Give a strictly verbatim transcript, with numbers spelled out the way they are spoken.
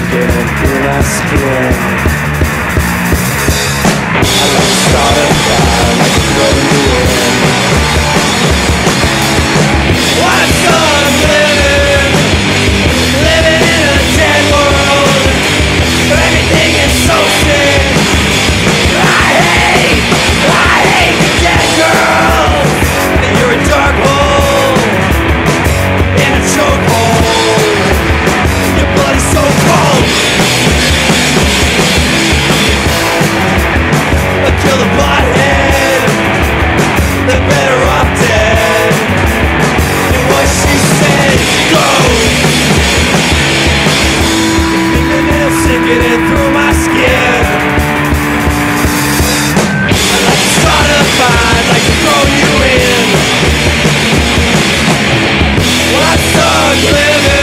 sinking through my skin. I like start a fire, I like to throw you in. What's on living? Living in a dead world. Everything is so sick. I hate, I hate the dead girls. And you're a dark hole in a chokehold. Your blood is so cold. I kill the butthead. They're better off dead. And what she said goes. The fingernails sinking in through my skin. I like to start a fire, like to throw you in. When I start living.